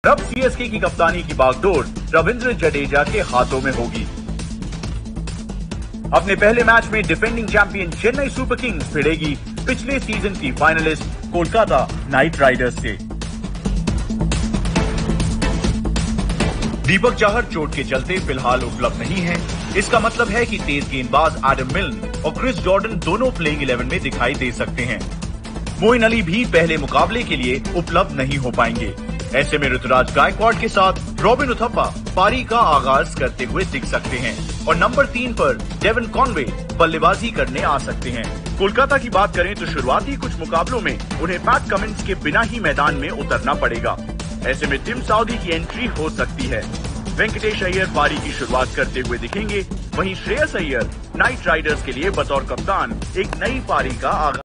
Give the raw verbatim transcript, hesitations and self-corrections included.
अब सीएसके की कप्तानी की बागडोर रविंद्र जडेजा के हाथों में होगी। अपने पहले मैच में defending champion Chennai Super Kings भिड़ेगी पिछले सीजन की फाइनलिस्ट कोलकाता नाइट राइडर्स से। दीपक चाहर चोट के चलते फिलहाल उपलब्ध नहीं है। इसका मतलब है कि तेज गेंदबाज एडम मिल्न और क्रिस जॉर्डन दोनों प्लेइंग इलेवन में दिखाई दे सकते हैं। मोइन अली भी पहले मुकाबले के लिए उपलब्ध नहीं हो पाएंगे। ऐसे में ऋतुराज गायकवाड़ के साथ रॉबिन उथप्पा पारी का आगाज करते हुए दिख सकते हैं और नंबर तीन पर डेवन कॉनवे बल्लेबाजी करने आ सकते हैं। कोलकाता की बात करें तो शुरुआती कुछ मुकाबलों में उन्हें पैट कमिंस के बिना ही मैदान में उतरना पड़ेगा। ऐसे में टिम साउदी की एंट्री हो सकती है। वेंकटेश अय्यर पारी की शुरुआत करते हुए दिखेंगे, वहीं श्रेयस अय्यर नाइट राइडर्स के लिए बतौर कप्तान एक नई पारी का आगाज